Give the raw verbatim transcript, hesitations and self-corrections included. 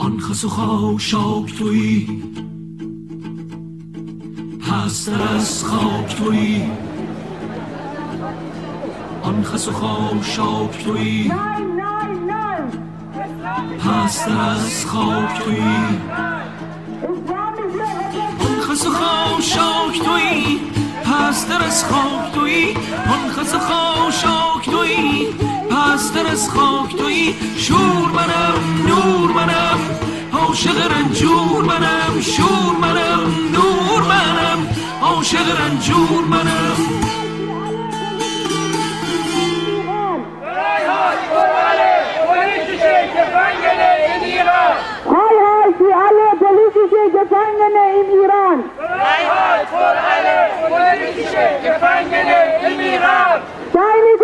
آن خس و خاشاک تویی، پستر از خاک تویی. آن خس و خاشاک تویی، پستر از خاک تویی. آن خس و خاشاک تویی، پستر از خاک تویی. آن خس و خاشاک تویی، پستر از خاک تویی. شور منم نور منم، عاشق رنجور منم. شور منم نور منم، عاشق رنجور منم. Freiheit für alle politische Gefangene im Iran! Freiheit für alle politische Gefangene im Iran! Keine